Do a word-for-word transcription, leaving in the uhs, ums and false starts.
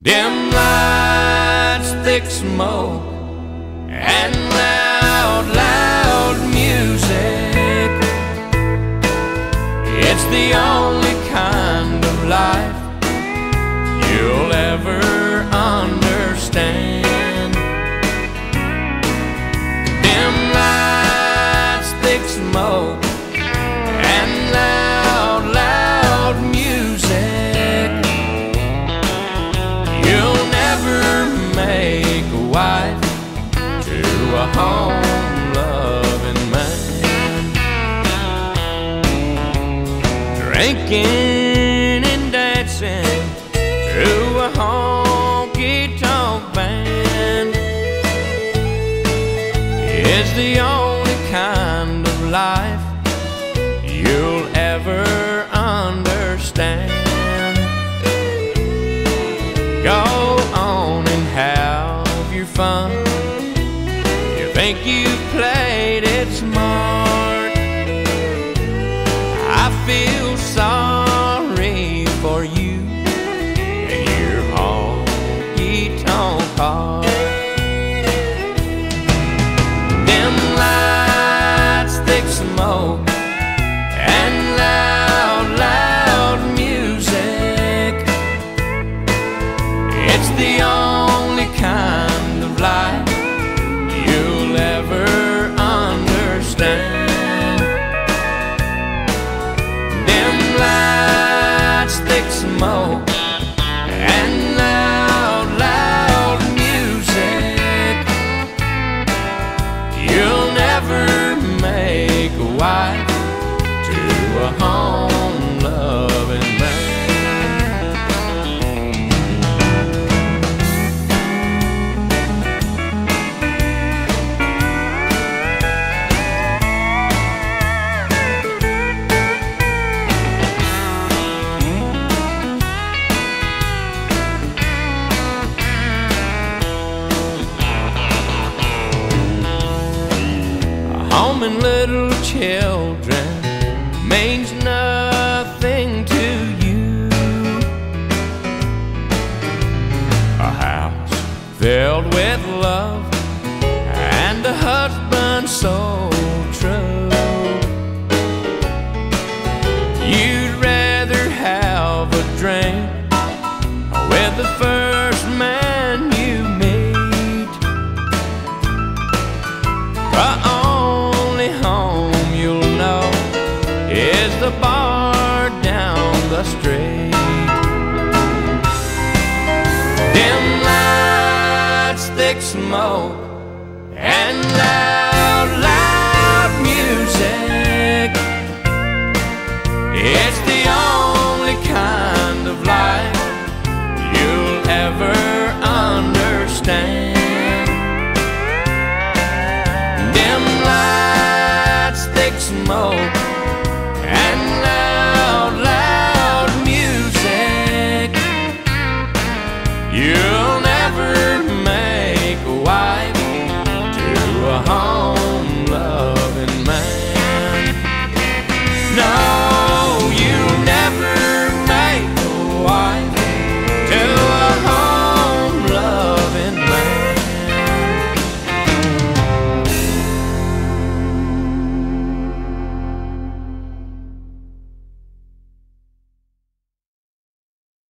Dim lights, thick smoke, and loud, loud music. It's the only kind of life you'll ever understand. Dim lights, thick smoke, and loud, loud music. You'll never make a wife to a home-loving man. Drinking and dancing to a honky-tonk band is the only kind of life you'll ever understand. Go on and have your fun. You think you've played it smart. I feel sorry for you and your honky-tonk heart. Dim lights, thick smoke, and loud, loud music. It's the only kind of life you'll ever understand. Dim lights, thick smoke, and loud, loud music. You'll never make a wife to a home-loving man. Home and little children means nothing to you. A house filled with love and a husband so true. You'd rather have a drink with the first man you meet. But is the bar down the street. Dim lights, thick smoke, and light